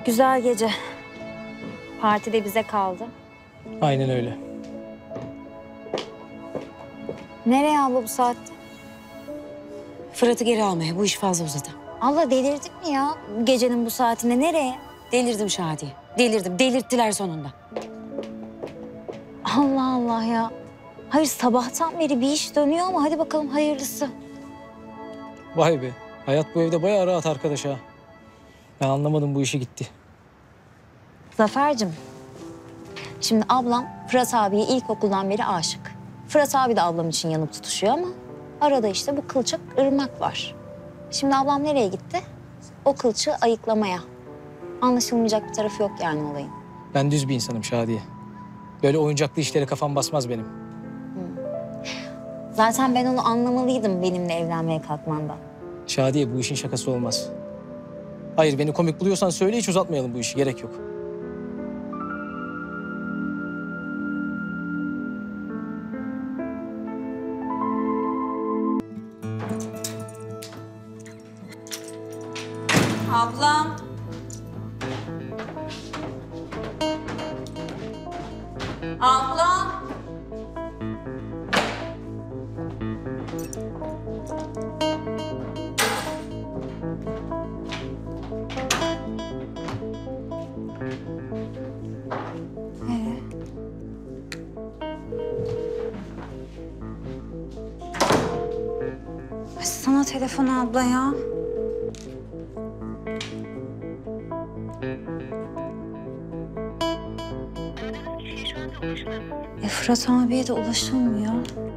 Güzel gece. Parti de bize kaldı. Aynen öyle. Nereye abla bu saatte? Fırat'ı geri almaya. Bu iş fazla uzadı. Abla delirdik mi ya gecenin bu saatinde? Nereye? Delirdim Şadiye. Delirdim. Delirttiler sonunda. Allah Allah ya. Hayır sabahtan beri bir iş dönüyor ama hadi bakalım hayırlısı. Vay be. Hayat bu evde bayağı rahat arkadaş ha. Ben anlamadım, bu işi gitti. Zafer'cim, şimdi ablam Fırat abiye ilkokuldan beri aşık. Fırat abi de ablam için yanıp tutuşuyor ama arada işte bu kılçık Irmak var. Şimdi ablam nereye gitti? O kılçığı ayıklamaya. Anlaşılmayacak bir tarafı yok yani olayın. Ben düz bir insanım Şadiye. Böyle oyuncaklı işlere kafam basmaz benim. Zaten ben onu anlamalıydım benimle evlenmeye kalkmandan. Şadiye, bu işin şakası olmaz. Hayır, beni komik buluyorsan söyle, hiç uzatmayalım bu işi. Gerek yok. Ablam. Ablam. Açsana telefonu abla ya. Fırat abiye de ulaşılmıyor.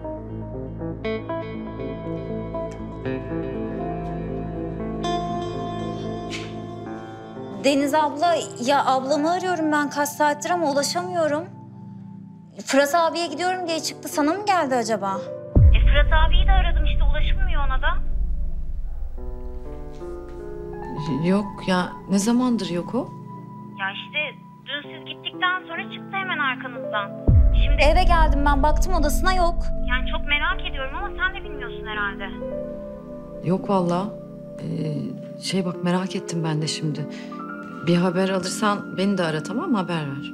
Deniz abla, ya ablamı arıyorum ben kaç saattir ama ulaşamıyorum. Fırat abiye gidiyorum diye çıktı. Sana mı geldi acaba? Fırat abiyi de aradım işte ulaşılmıyor ona da. Yok ya, ne zamandır yok o? Ya işte dün siz gittikten sonra çıktı hemen arkanızdan. Şimdi Eve geldim ben baktım odasına yok. yani çok merak ediyorum ama sen de bilmiyorsun herhalde. Yok vallahi. Bak merak ettim ben de şimdi. Bir haber alırsan beni de ara, tamam mı? Haber ver.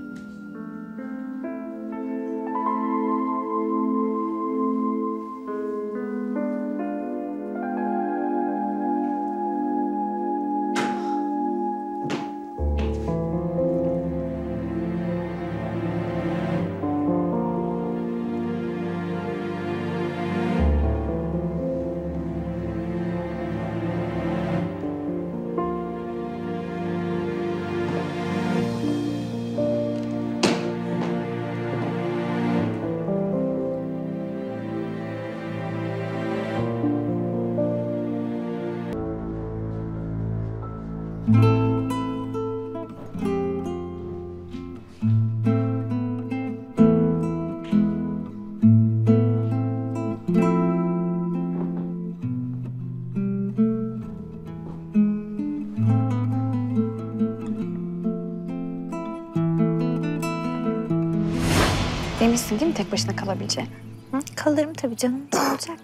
Eminsin değil mi tek başına kalabileceğine? Hı? Kalırım tabii canım. Ne olacak?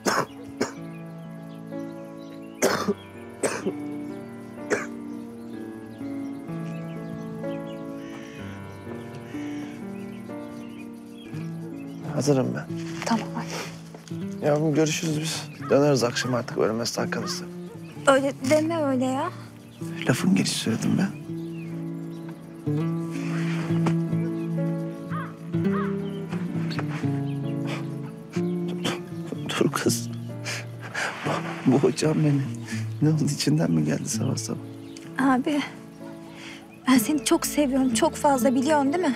Hazırım ben. Tamam hadi. Yavrum görüşürüz biz. Döneriz akşam artık ölmezse hakkınızda. Öyle deme öyle ya. Lafın gelişi söyledim ben. Dur kız. Bu hocam beni. Ne oldu, içinden mi geldi sabah sabah? Abi ben seni çok seviyorum. Çok fazla biliyorsun değil mi?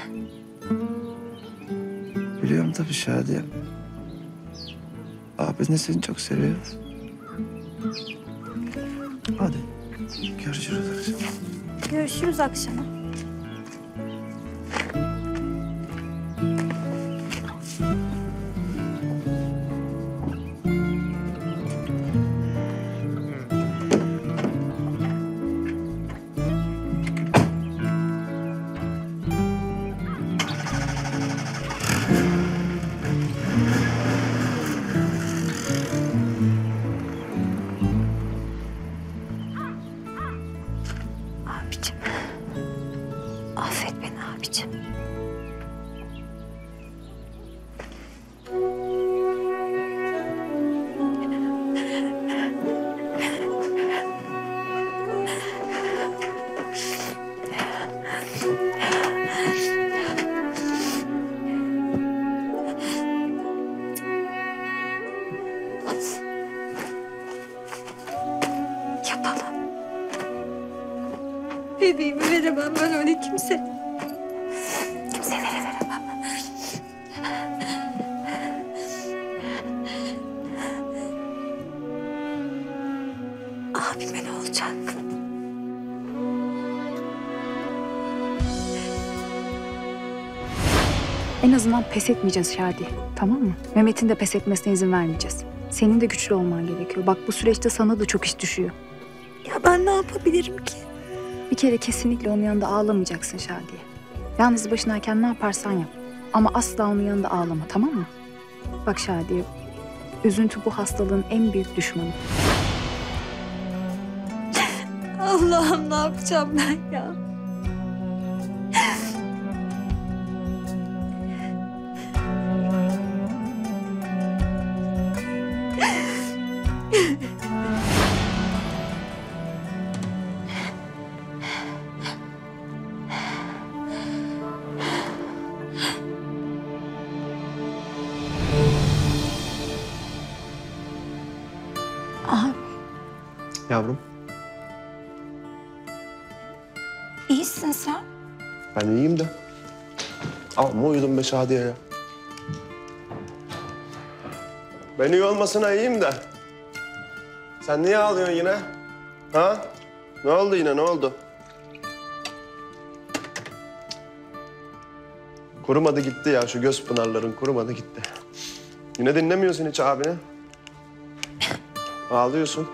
Biliyorum tabii Şadiye. Abin de seni çok seviyor. Hadi görüşürüz akşam. Görüşürüz akşama. Bebeğimi veremem ben öyle kimse. Kimselere veremem. Abime ne olacak? En azından pes etmeyeceğiz Şadi. Tamam mı? Mehmet'in de pes etmesine izin vermeyeceğiz. Senin de güçlü olman gerekiyor. Bak bu süreçte sana da çok iş düşüyor. Ya ben ne yapabilirim ki? Bir kere kesinlikle onun yanında ağlamayacaksın Şadiye. Yalnız başınayken ne yaparsan yap. Ama asla onun yanında ağlama, tamam mı? Bak Şadiye, üzüntü bu hastalığın en büyük düşmanı. Allah'ım ne yapacağım ben ya? Aha, Yavrum, İyisin sen. ben iyiyim de. Ama uyudum be Şadiye ya. Ben iyi olmasına iyiyim de. Sen niye ağlıyorsun yine? Ha? Ne oldu yine, ne oldu? Kurumadı gitti ya, şu göz pınarların kurumadı gitti. Yine dinlemiyorsun hiç abini. Ağlıyorsun.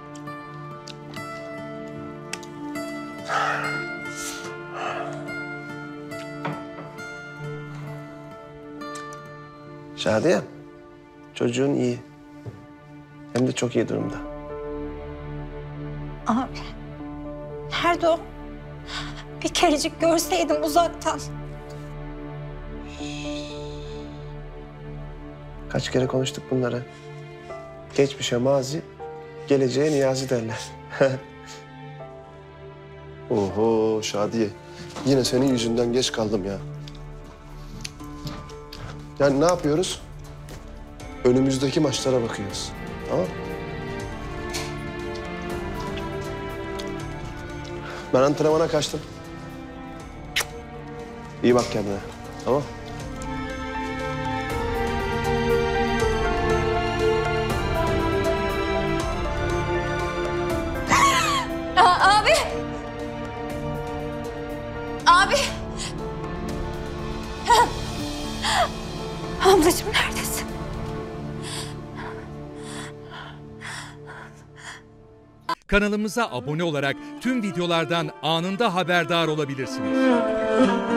Şadiye, çocuğun iyi. Hem de çok iyi durumda. Abi. Nerede o? Bir kerecik görseydim uzaktan. Kaç kere konuştuk bunları. Geçmişe mazi, geleceğe niyazi derler. Oho Şadiye, yine senin yüzünden geç kaldım ya. Yani ne yapıyoruz? Önümüzdeki maçlara bakıyoruz. Tamam. Ben antrenmana kaçtım. İyi bak kendine. Tamam. Abi. Abi. Ablacığım neredesin? Kanalımıza abone olarak tüm videolardan anında haberdar olabilirsiniz.